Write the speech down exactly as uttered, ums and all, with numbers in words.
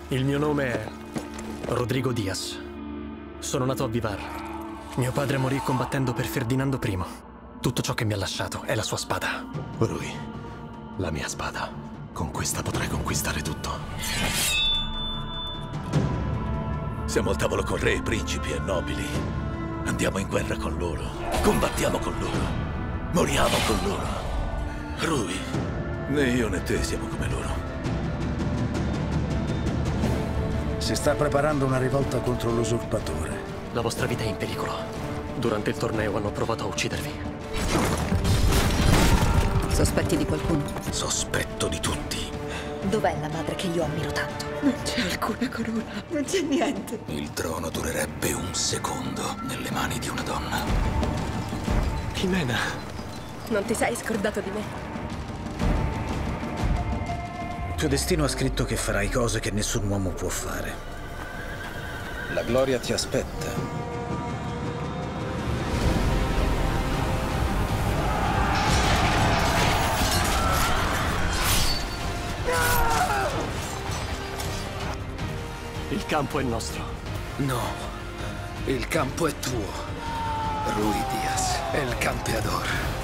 Il mio nome è Rodrigo Diaz. Sono nato a Vivar. Mio padre morì combattendo per Ferdinando primo. Tutto ciò che mi ha lasciato è la sua spada. Lui, la mia spada. Con questa potrai conquistare tutto. Siamo al tavolo con re, principi e nobili. Andiamo in guerra con loro. Combattiamo con loro. Moriamo con loro. Rui, né io né te siamo come loro. Si sta preparando una rivolta contro l'usurpatore. La vostra vita è in pericolo. Durante il torneo hanno provato a uccidervi. Sospetti di qualcuno? Sospetto di tutti. Dov'è la madre che io ammiro tanto? Non c'è alcuna corona, non c'è niente. Il trono durerebbe un secondo nelle mani di una donna. Jimena. Non ti sei scordato di me? Il tuo destino ha scritto che farai cose che nessun uomo può fare. La gloria ti aspetta. Il campo è nostro. No, il campo è tuo. Rui Diaz, El Campeador.